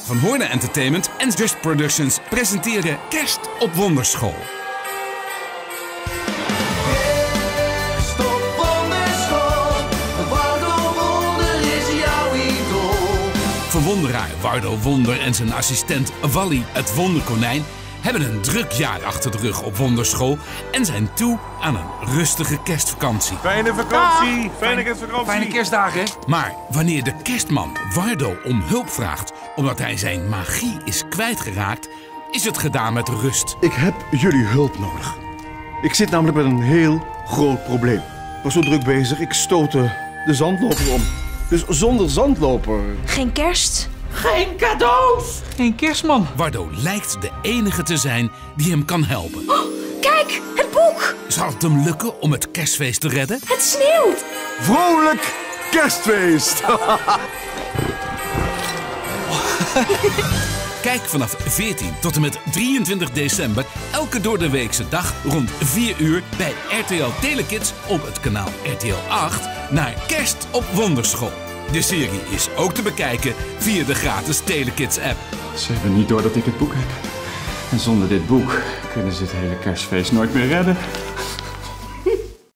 Van Hoornen Entertainment en Just Productions presenteren Kerst op Wonderschool. Kerst op Wonderschool, Wardo Wonder is jouw idool. Verwonderaar Wardo Wonder en zijn assistent Wally het Wonderkonijn hebben een druk jaar achter de rug op Wonderschool en zijn toe aan een rustige kerstvakantie. Fijne vakantie! Fijne kerstvakantie! Fijne kerstdagen. Maar wanneer de kerstman Wardo om hulp vraagt omdat hij zijn magie is kwijtgeraakt, is het gedaan met rust. Ik heb jullie hulp nodig. Ik zit namelijk met een heel groot probleem. Ik was zo druk bezig, ik stootte de zandloper om. Dus zonder zandloper... Geen kerst? Geen cadeaus. Geen kerstman. Wardo lijkt de enige te zijn die hem kan helpen. Oh, kijk, het boek! Zal het hem lukken om het kerstfeest te redden? Het sneeuwt! Vrolijk kerstfeest! Kijk vanaf 14 tot en met 23 december elke doordeweekse dag rond 4 uur bij RTL Telekids op het kanaal RTL 8 naar Kerst op Wonderschool. De serie is ook te bekijken via de gratis Telekids app. Ze hebben niet door dat ik het boek heb. En zonder dit boek kunnen ze het hele kerstfeest nooit meer redden.